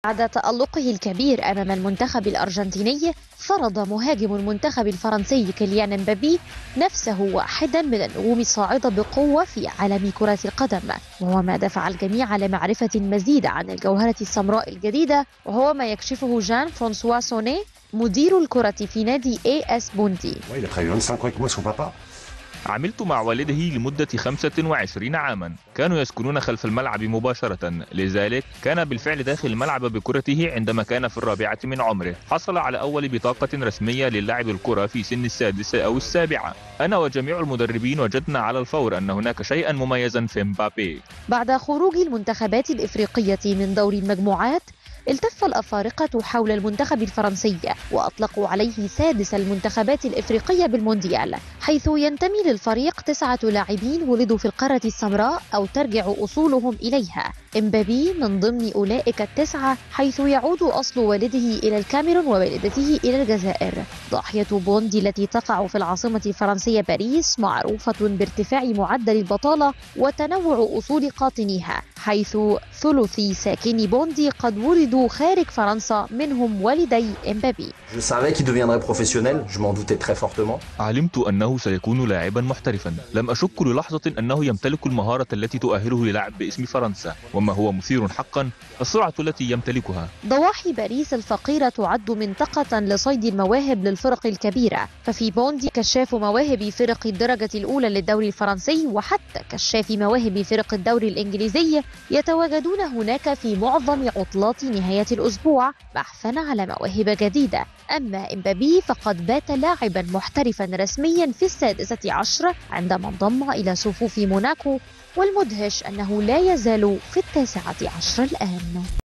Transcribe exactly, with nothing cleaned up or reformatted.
بعد تألقه الكبير أمام المنتخب الأرجنتيني، فرض مهاجم المنتخب الفرنسي كيليان مبابي نفسه واحدا من النجوم الصاعدة بقوة في عالم كرة القدم، وهو ما دفع الجميع لمعرفة مزيد عن الجوهرة السمراء الجديدة، وهو ما يكشفه جان فرانسوا سوني مدير الكرة في نادي إيه إس بوندي. عملت مع والده لمدة خمسة وعشرين عاما، كانوا يسكنون خلف الملعب مباشرة، لذلك كان بالفعل داخل الملعب بكرته عندما كان في الرابعة من عمره. حصل على أول بطاقة رسمية للعب الكرة في سن السادسة أو السابعة. أنا وجميع المدربين وجدنا على الفور أن هناك شيئا مميزا في مبابي. بعد خروج المنتخبات الإفريقية من دور المجموعات، التف الأفارقة حول المنتخب الفرنسي وأطلقوا عليه سادس المنتخبات الإفريقية بالمونديال، حيث ينتمي للفريق تسعة لاعبين ولدوا في القارة السمراء أو ترجع أصولهم إليها. إمبابي من ضمن أولئك التسعة، حيث يعود أصل والده إلى الكاميرون ووالدته إلى الجزائر. ضاحية بوندي التي تقع في العاصمة الفرنسية باريس معروفة بارتفاع معدل البطالة وتنوع أصول قاطنيها، حيث ثلثي ساكني بوندي قد ولدوا خارج فرنسا، منهم والدي إمبابي. علمت أنه سيكون لاعبا محترفا، لم أشك للحظة أنه يمتلك المهارة التي تؤهله للعب باسم فرنسا، وما هو مثير حقا السرعة التي يمتلكها. ضواحي باريس الفقيرة تعد منطقة لصيد المواهب للفرق الكبيرة، ففي بوندي كشاف مواهب فرق الدرجة الأولى للدوري الفرنسي وحتى كشاف مواهب فرق الدوري الإنجليزي يتواجدون هناك في معظم عطلات نهاية الأسبوع بحثا على مواهب جديدة. أما إمبابي فقد بات لاعبا محترفا رسميا في السادسة عشر عندما انضم إلى صفوف موناكو، والمدهش أنه لا يزال في التاسعة عشر الآن.